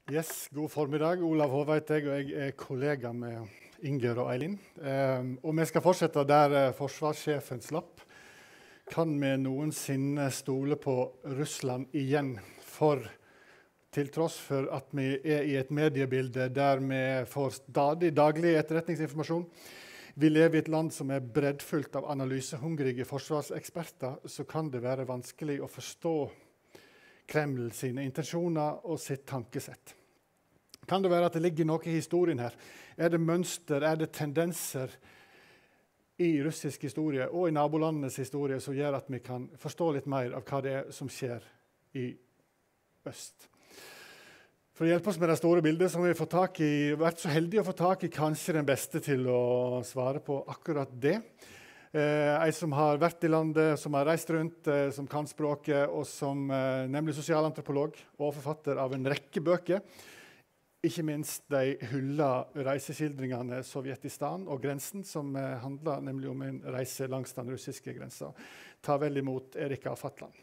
Yes, god formiddag. Olav Hove heter jeg, og jeg er kollega med Inger og Eileen. Og vi skal fortsette der forsvarssjefen slapp. Kan vi noensinne stole på Russland igjen? For til tross for at vi er i et mediebilde der vi får stadig daglig etterretningsinformasjon, vi lever i et land som er breddfullt av analysehungrige forsvarseksperter, så kan det være vanskelig å forstå Kreml sine intensjoner og sitt tankesett. Kan det være at det ligger noe i historien her? Er det mønster, er det tendenser i russisk historie og i nabolandenes historie som gjør at vi kan forstå litt mer av hva det er som skjer i øst? For å hjelpe oss med det store bildet så har vi vært så heldige å få tak i kanskje den beste til å svare på akkurat det. En som har vært i landet, som har reist rundt, som kan språket, og som nemlig sosialantropolog og forfatter av en rekke bøker. Ikke minst de hyller reiseskildringene Sovjetistan og grensen, som handler nemlig om en reise langs den russiske grensen. Ta vel imot Erika Fatland.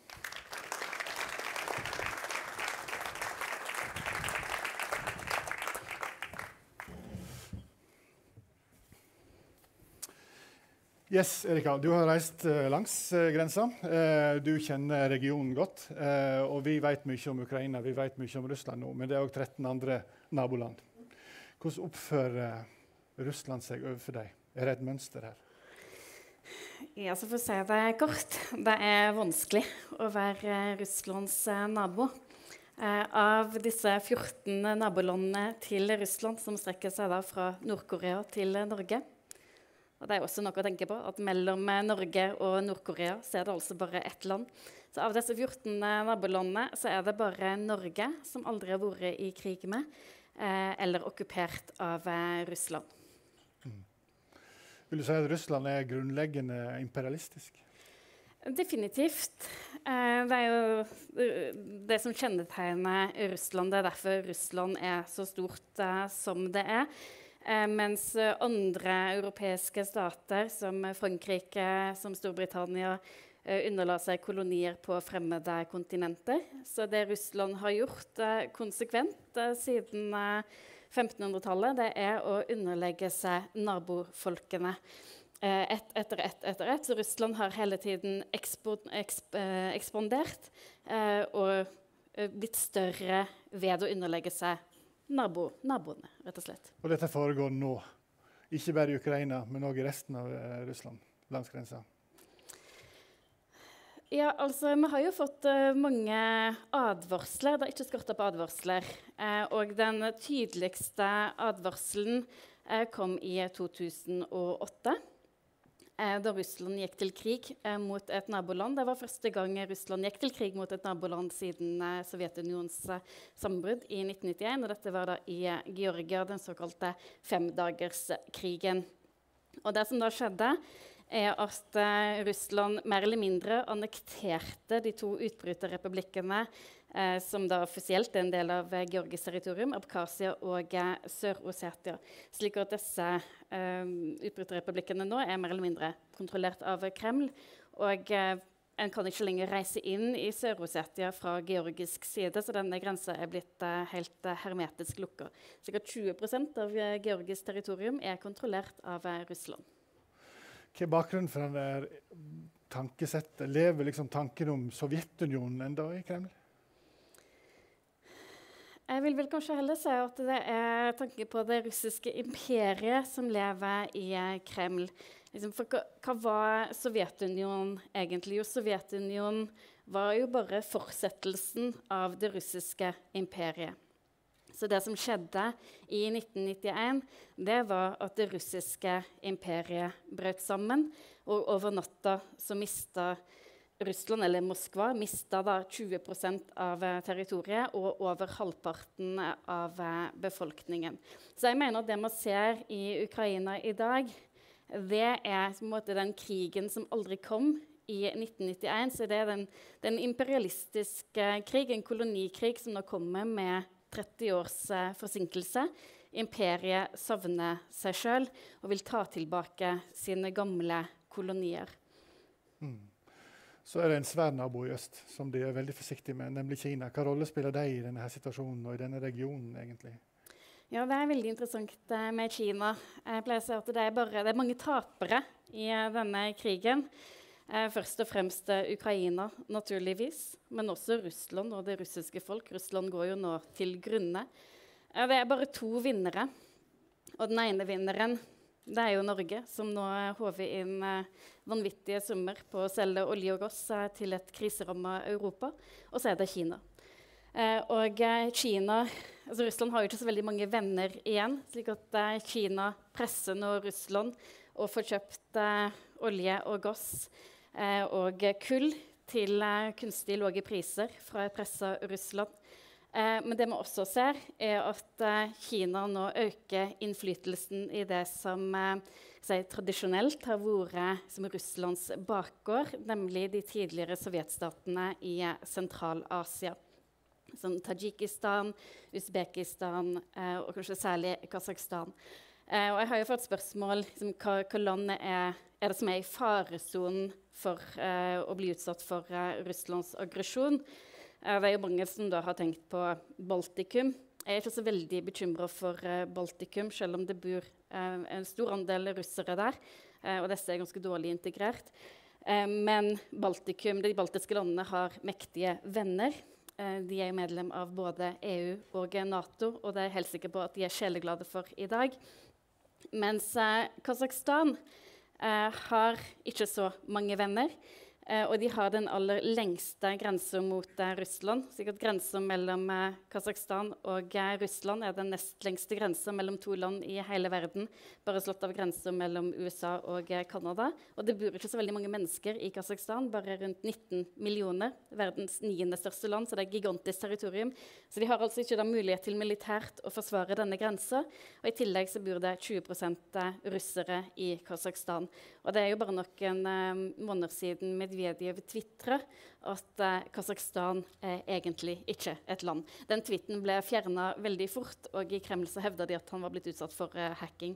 Yes, Erika, du har reist langs grensa. Du kjenner regionen godt, og vi vet mye om Ukraina, vi vet mye om Russland nå, men det er også 13 andre naboland. Hvordan oppfører Russland seg overfor deg? Er det et mønster her? Ja, så for å si det kort, det er vanskelig å være Russlands nabo. Av disse 14 nabolandene til Russland, som strekker seg da fra Nord-Korea til Norge. Og det er også noe å tenke på, at mellom Norge og Nord-Korea så er det altså bare ett land. Så av disse 14 nabolandene så er det bare Norge som aldri har vært i krig med, eller okkupert av Russland. Vil du si at Russland er grunnleggende imperialistisk? Definitivt. Det er jo det som kjennetegner Russland. Det er derfor Russland er så stort som det er. Mens andre europeiske stater, som Frankrike, som Storbritannia, underla seg kolonier på fremmede kontinenter. Så det Russland har gjort konsekvent siden 1500-tallet, det er å underlegge seg nabofolkene. Etter ett. Så Russland har hele tiden ekspandert og blitt større ved å underlegge seg naboene, rett og slett. Og dette foregår nå, ikke bare i Ukraina, men også i resten av Russland, langs grensa? Ja, altså, vi har jo fått mange advarsler. Det er ikke skortet på advarsler. Og den tydeligste advarselen kom i 2008. Da Russland gikk til krig mot et naboland. Det var første gang Russland gikk til krig mot et naboland siden Sovjetunionens sammenbrudd i 1991. Og dette var da i Georgia, den såkalte femdagerskrigen. Og det som da skjedde, er at Russland mer eller mindre annekterte de to utbryterrepublikkene som da offisielt er en del av Georgisk territorium, Abkhazia og Sør-Ossetia. Slik at disse utbryterrepublikkene nå er mer eller mindre kontrollert av Kreml. Og en kan ikke lenger reise inn i Sør-Ossetia fra georgisk side, så denne grensen er blitt helt hermetisk lukket. Slik at 20% av Georgisk territorium er kontrollert av Russland. Hva er bakgrunnen for denne tankesettet? Lever liksom tanken om Sovjetunionen enda i Kreml? Jeg vil vel kanskje heller si at det er tanke på det russiske imperiet som lever i Kreml. For hva var Sovjetunionen egentlig? Jo, Sovjetunionen var jo bare fortsettelsen av det russiske imperiet. Så det som skjedde i 1991, det var at det russiske imperiet brøt sammen, og over natta så mistet Russland, eller Moskva, mistet da 20% av territoriet og over halvparten av befolkningen. Så jeg mener at det man ser i Ukraina i dag, det er på en måte den krigen som aldri kom i 1991. Så det er den imperialistiske krig, en kolonikrig som nå kommer med 30 års forsinkelse. Imperiet savner seg selv og vil ta tilbake sine gamle kolonier. så er det en svær nabo i øst som de er veldig forsiktige med, nemlig Kina. Hva rolle spiller de i denne situasjonen og i denne regionen egentlig? Ja, det er veldig interessant med Kina. Jeg pleier å si at det er mange tapere i denne krigen. Først og fremst Ukraina, naturligvis, men også Russland og det russiske folk. Russland går jo nå til grunne. Det er bare 2 vinnere, og den ene vinneren det er jo Norge, som nå håver inn vanvittige summer på å selge olje og gass til et kriserammet Europa, og så er det Kina. Russland har jo ikke så veldig mange venner igjen, slik at Kina presser nå Russland og får kjøpt olje og gass og kull til kunstig lave priser fra et presset Russland. Men det man også ser, er at Kina nå øker innflytelsen i det som tradisjonelt har vært som Russlands bakgård, nemlig de tidligere sovjetstatene i Sentral-Asia. Som Tadsjikistan, Usbekistan og kanskje særlig Kasakhstan. Og jeg har jo fått spørsmål liksom, hva land er det som er i faresonen for å bli utsatt for Russlands aggresjon. Det er jo mange som da har tenkt på Baltikum. Jeg er ikke så veldig bekymret for Baltikum, selv om det bor en stor andel russere der, og disse er ganske dårlig integrert. Men Baltikum, de baltiske landene har mektige venner. De er jo medlem av både EU og NATO, og det er jeg helt sikker på at de er sjeleglade for i dag. Mens Kasakhstan har ikke så mange venner. Og de har den aller lengste grensen mot Russland. Slik at grensen mellom Kasakhstan og Russland er den nest lengste grensen mellom 2 land i hele verden, bare slått av grensen mellom USA og Canada. Og det bor ikke så veldig mange mennesker i Kasakhstan, bare rundt 19 millioner. Verdens 9. største land, så det er et gigantisk territorium. Så de har altså ikke mulighet til militært å forsvare denne grensen. Og i tillegg så bor det 20% russere i Kasakhstan. Og det er jo bare noen måneder siden Medvedev twitret at Kasakhstan er egentlig ikke et land. Den tweeten ble fjernet veldig fort, og i Kreml så hevdet de at han var blitt utsatt for hacking.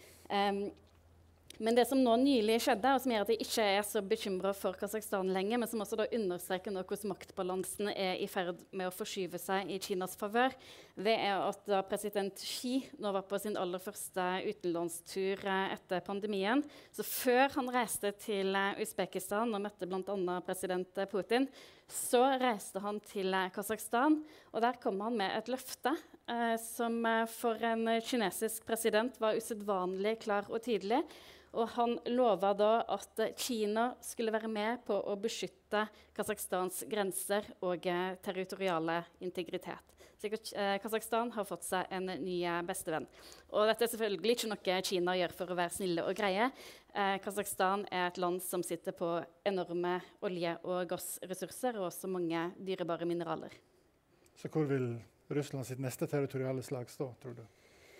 Men det som nå nylig skjedde, og som gjør at jeg ikke er så bekymret for Kasakhstan lenger, men som også da understreker hvordan maktbalansen er i ferd med å forskyve seg i Kinas favør, det er at da president Xi nå var på sin aller første utenlandstur etter pandemien, så før han reiste til Usbekistan og møtte bl.a. president Putin, så reiste han til Kasakhstan, og der kom han med et løfte som for en kinesisk president var usedvanlig klar og tydelig. Og han lovet da at Kina skulle være med på å beskytte Kasakhstans grenser og territoriale integritet. Slik at Kasakhstan har fått seg en ny bestevenn. Og dette er selvfølgelig ikke noe Kina gjør for å være snille og greie. Kasakhstan er et land som sitter på enorme olje- og gassressurser og også mange dyrebare mineraler. Så hvor vil Russland sitt neste territoriale slag stå, tror du?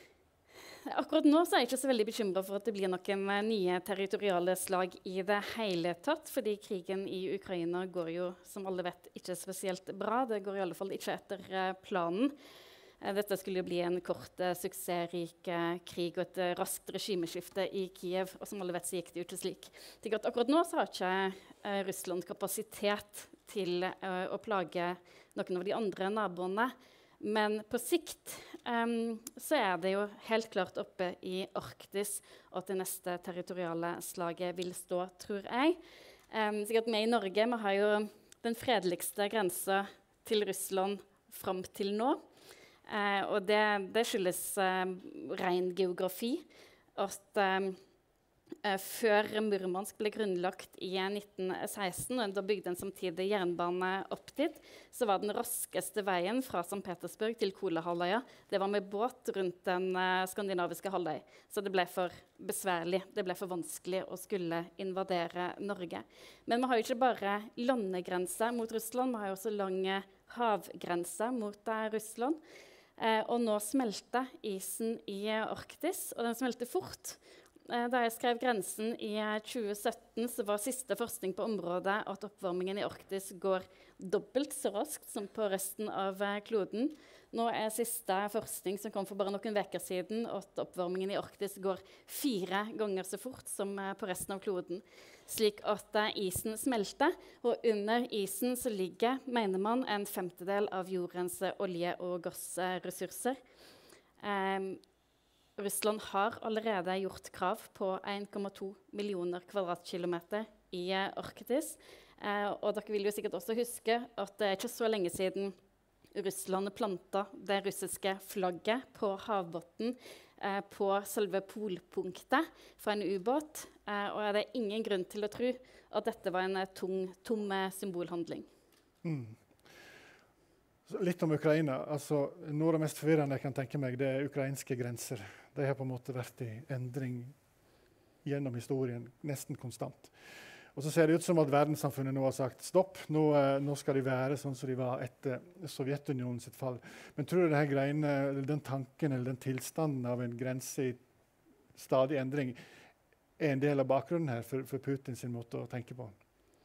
Akkurat nå så er jeg ikke så veldig bekymret for at det blir noen nye territoriale slag i det hele tatt, fordi krigen i Ukraina går jo, som alle vet, ikke spesielt bra. Det går i alle fall ikke etter planen. Dette skulle jo bli en kort, suksessrik krig og et raskt regimeskifte i Kiev, og som alle vet så gikk det jo ikke slik. Akkurat nå så har ikke Russland kapasitet til å plage noen av de andre naboene. Men på sikt så er det jo helt klart oppe i Arktis at det neste territoriale slaget vil stå, tror jeg. Sikkert vi i Norge vi har jo den fredeligste grensa til Russland fram til nå. Og det skyldes ren geografi. At før Murmansk ble grunnlagt i 1916, og da bygde en samtidig jernbane opp dit, så var den raskeste veien fra St. Petersburg til Kolahalvøya. Det var med båt rundt den skandinaviske halvøy. Så det ble for besværlig, det ble for vanskelig å skulle invadere Norge. Men vi har jo ikke bare landegrenser mot Russland, vi har jo også lange havgrenser mot Russland. Og nå smelter isen i Arktis, og den smelter fort. Da jeg skrev Grensen i 2017, så var siste forskning på området at oppvarmingen i Arktis går dobbelt så raskt som på resten av kloden. Nå er siste forskning som kom for bare noen uker siden, at oppvarmingen i Arktis går 4 ganger så fort som på resten av kloden. Slik at isen smelter, og under isen så ligger, mener man, 1/5 av jordens olje- og gassressurser. Russland har allerede gjort krav på 1,2 millioner kvadratkilometer i Arktis. Og dere vil jo sikkert også huske at det er ikke så lenge siden Russland planta det russiske flagget på havbunnen på selve polpunktet fra en ubåt. Og det er ingen grunn til å tro at dette var en tom symbolhandling. Litt om Ukraina. Altså, noe av det mest forvirrende jeg kan tenke meg, det er ukrainske grenser. De har på en måte vært i endring gjennom historien, nesten konstant. Og så ser det ut som at verdenssamfunnet nå har sagt stopp. Nå skal de være sånn som de var etter Sovjetunionen sitt fall. Men tror du den tanken eller den tilstanden av en grense i stadig endring er en del av bakgrunnen her for Putins måte å tenke på?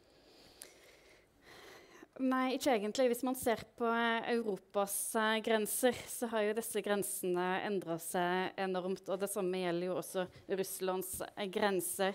Nei, ikke egentlig. Hvis man ser på Europas grenser, så har jo disse grensene endret seg enormt. Og det samme gjelder jo også Russlands grenser.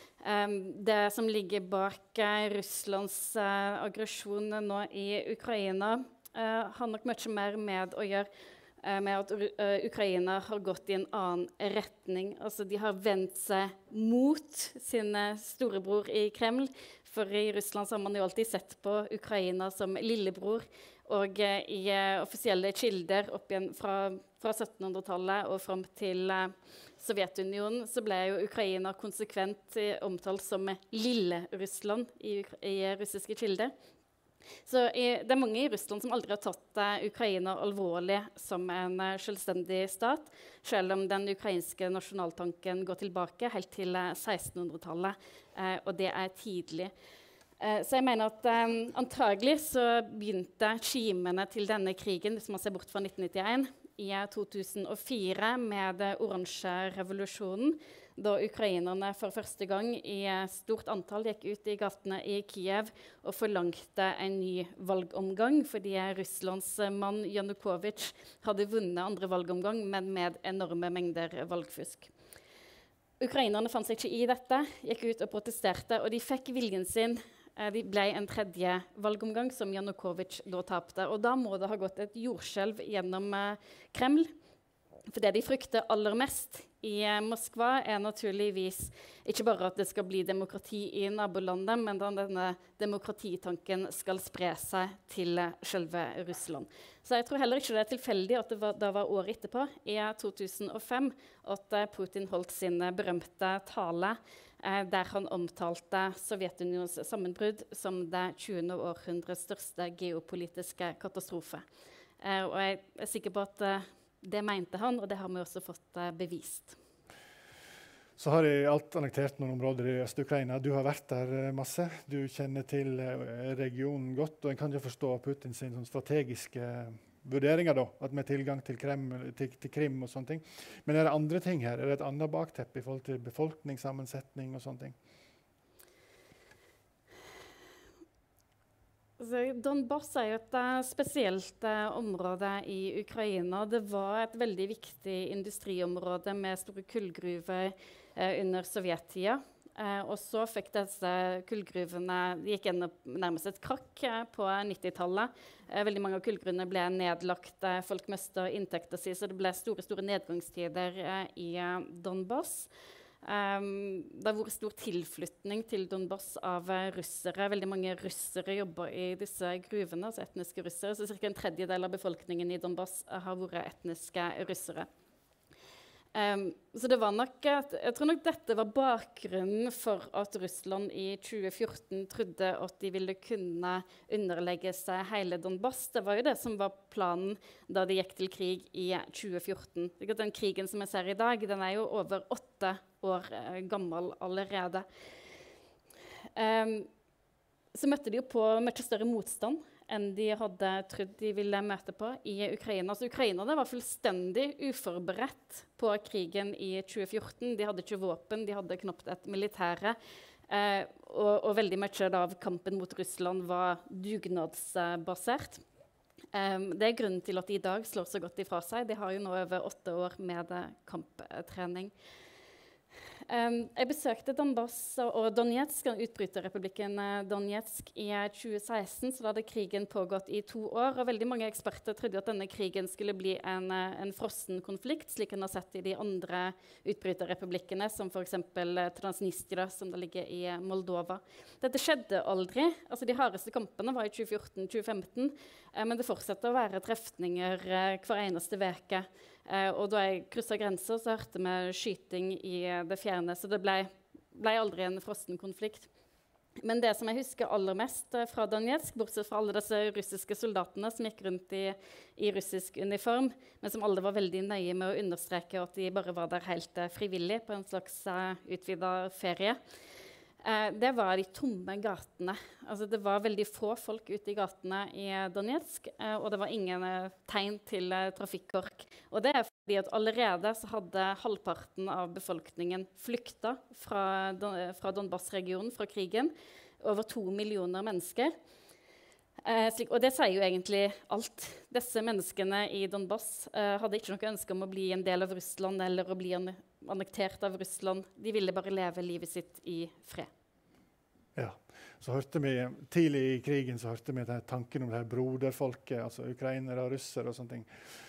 Det som ligger bak Russlands aggresjon nå i Ukraina, har nok mye mer med å gjøre med at Ukraina har gått i en annen retning. Altså, de har vendt seg mot sin storebror i Kreml. For i Russland så har man jo alltid sett på Ukraina som lillebror. Og i offisielle kilder opp igjen fra 1700-tallet og fram til Sovjetunionen så ble jo Ukraina konsekvent omtalt som Lille-Russland i russiske kilder. Så det er mange i Russland som aldri har tatt Ukraina alvorlig som en selvstendig stat, selv om den ukrainske nasjonaltanken går tilbake helt til 1600-tallet, og det er tidlig. Så jeg mener at antagelig så begynte kimene til denne krigen, hvis man ser bort fra 1991, i 2004 med den oransje revolusjonen, da ukrainerne for første gang i stort antall gikk ut i gatene i Kiev og forlangte en ny valgomgang, fordi Russlands mann Janukovitsj hadde vunnet andre valgomgang, men med enorme mengder valgfusk. Ukrainerne fant seg ikke i dette, gikk ut og protesterte, og de fikk viljen sin. De ble en tredje valgomgang som Janukovitsj da tapte. Og da må det ha gått et jordskjelv gjennom Kreml. For det de frykter aller mest i Moskva, er naturligvis ikke bare at det skal bli demokrati i nabolandet, men at denne demokratitanken skal spre seg til selve Russland. Så jeg tror heller ikke det er tilfeldig at det var året etterpå, i 2005, at Putin holdt sin berømte tale der han omtalte Sovjetunionens sammenbrudd som det 20. århundrets største geopolitiske katastrofe. Og jeg er sikker på at det mente han, og det har vi også fått bevist. Så har jeg alt annektert noen områder i Øst-Ukraina. Du har vært der masse. Du kjenner til regionen godt, og en kan jo forstå Putins strategiske vurderinger da, at med tilgang til Krim og sånne ting. Men er det andre ting her? Er det et annet bakteppe i forhold til befolkningssammensetning og sånne ting? Donbass er jo et spesielt område i Ukraina. Det var et veldig viktig industriområde med store kullgruver under sovjettida. Og så fikk disse kullgruvene gikk nærmest et krakk på 90-tallet. Veldig mange av kullgruvene ble nedlagt. Folk mistet inntekten sin, så det ble store nedgangstider i Donbass. Det har vært stor tilflytning til Donbass av russere. Veldig mange russere jobber i disse gruvene, altså etniske russere. Så ca. 1/3 av befolkningen i Donbass har vært etniske russere. Så det var nok, jeg tror nok dette var bakgrunnen for at Russland i 2014 trodde at de ville kunne underlegge seg hele Donbass. Det var jo det som var planen da de gikk til krig i 2014. Den krigen som jeg ser i dag, den er jo over 8 år gammel allerede. Så møtte de jo på mye større motstand enn de hadde trodd de ville møte på i Ukraina. Så ukrainerne var fullstendig uforberedt på krigen i 2014. De hadde ikke våpen, de hadde knapt et militære. Og veldig mye av kampen mot Russland var dugnadsbasert. Det er grunnen til at de i dag slår så godt ifra seg. De har jo nå over 8 år med kamptrening. Jeg besøkte Donbass og Donetsk, utbryterrepublikken Donetsk, i 2016. Så da hadde krigen pågått i 2 år. Og veldig mange eksperter trodde at denne krigen skulle bli en frossen konflikt, slik en har sett i de andre utbryterrepublikkene, som f.eks. Transnistria, som det ligger i Moldova. Dette skjedde aldri. Altså, de hardeste kampene var i 2014-2015, men det fortsetter å være trefninger hver eneste veke. Og da jeg krysset grenser, så hørte vi skyting i det fjerne, så det ble aldri en frossen konflikt. Men det som jeg husker aller mest fra Donetsk, bortsett fra alle disse russiske soldatene som gikk rundt i russisk uniform, men som alle var veldig nøye med å understreke at de bare var der helt frivillig på en slags utvidet ferie, det var de tomme gatene. Altså, det var veldig få folk ute i gatene i Donetsk, og det var ingen tegn til trafikkork. Og det er fordi at allerede så hadde halvparten av befolkningen flykta fra Donbass-regionen, fra krigen. Over 2 millioner mennesker. Og det sier jo egentlig alt. Disse menneskene i Donbass hadde ikke noe ønske om å bli en del av Russland eller å bli annektert av Russland. De ville bare leve livet sitt i fred. Ja, så hørte vi tidlig i krigen så hørte vi tanken om det her broderfolket, altså ukrainere og russere og sånne ting.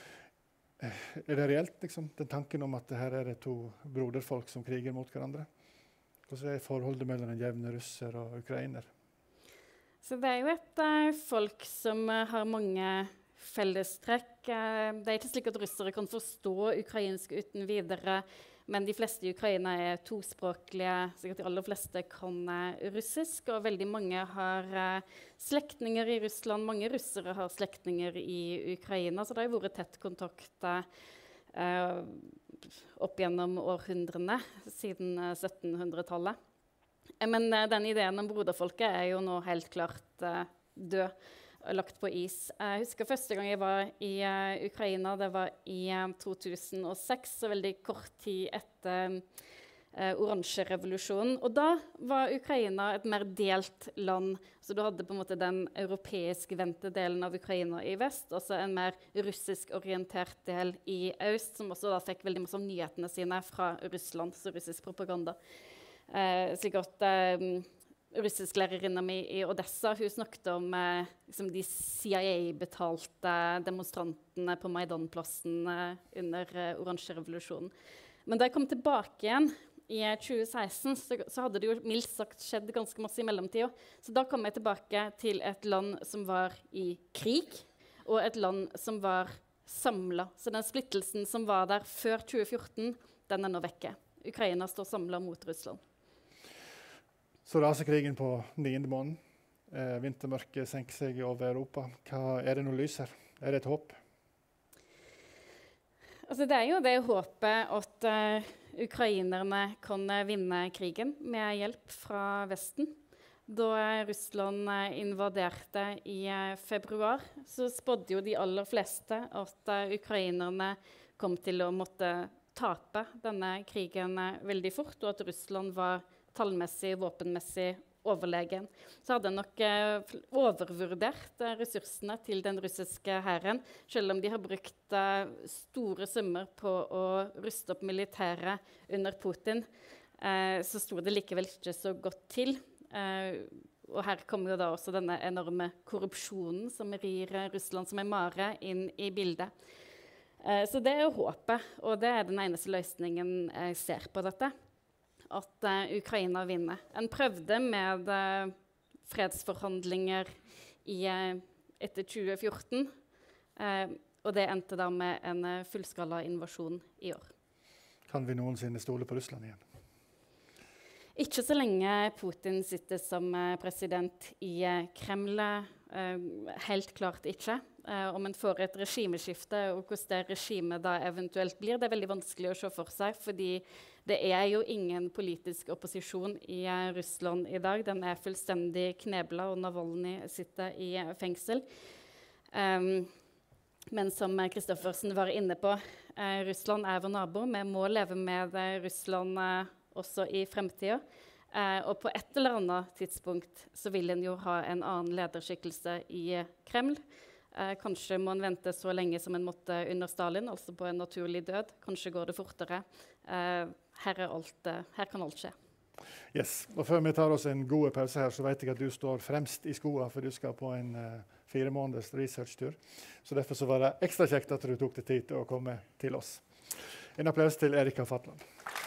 Er det reelt, liksom, den tanken om at her er det 2 broderfolk som kriger mot hverandre? Hvordan er forholdet mellom en jevne russer og ukrainer? Så det er jo et folk som har mange fellestrekk. Det er ikke slik at russere kan forstå ukrainsk uten videre, men de fleste i Ukraina er tospråklige, så de aller fleste kan russisk, og veldig mange har slektninger i Russland. Mange russere har slektninger i Ukraina, så det har vært tett kontakt opp gjennom århundrene, siden 1700-tallet. Men den ideen om broderfolket er jo nå helt klart død, lagt på is. Jeg husker første gang jeg var i Ukraina, det var i 2006, så veldig kort tid etter oransjerevolusjonen. Og da var Ukraina et mer delt land. Så du hadde på en måte den europeisk vendte delen av Ukraina i vest, og så en mer russisk orientert del i øst, som også da fikk veldig masse av nyhetene sine fra Russland, så russisk propaganda. Slik at russisklærerinna mi i Odessa, hun snakket om liksom de CIA-betalte demonstrantene på Maidanplassen under oransjerevolusjonen. Men da jeg kom tilbake igjen i 2016, så hadde det jo mildt sagt skjedd ganske masse i mellomtiden. Så da kom jeg tilbake til et land som var i krig, og et land som var samlet. Så den splittelsen som var der før 2014, den er nå vekke. Ukraina står samlet mot Russland. Så raser krigen på 9. måneden. Vintermørket senker seg over Europa. Er det noe lys her? Er det et håp? Altså, det er jo det håpet at ukrainerne kan vinne krigen med hjelp fra Vesten. Da Russland invaderte i februar, så spådde jo de aller fleste at ukrainerne kom til å måtte tape denne krigen veldig fort, og at Russland var tallmessig, våpenmessig overlegen. Så hadde nok overvurdert ressursene til den russiske hæren, selv om de har brukt store summer på å ruste opp militæret under Putin, så sto det likevel ikke så godt til. Og her kommer jo da også denne enorme korrupsjonen som rir Russland som en mare inn i bildet. Så det er jo håpet, og det er den eneste løsningen jeg ser på dette. At Ukraina vinner. En prøvde med fredsforhandlinger etter 2014, og det endte da med en fullskala invasjon i år. Kan vi noensinne stole på Russland igjen? Ikke så lenge Putin sitter som president i Kreml, helt klart ikke. Om en får et regimeskifte, og hvordan det regimet da eventuelt blir, det er veldig vanskelig å se for seg, fordi det er jo ingen politisk opposisjon i Russland i dag. Den er fullstendig kneblet, og Navalny sitter i fengsel. Men som Kristoffersen var inne på, Russland er vår nabo. Vi må leve med Russland også i fremtiden. Og på et eller annet tidspunkt så vil en jo ha en annen lederskikkelse i Kreml. Kanskje må en vente så lenge som en måtte under Stalin, altså på en naturlig død. Kanskje går det fortere. Her kan alt skje. Yes. Og før vi tar oss en god pause her, så vet jeg at du står fremst i skoene, for du skal på en 4 måneders researchtur. Så derfor så var det ekstra kjekt at du tok deg tid til å komme til oss. En applaus til Erika Fatland.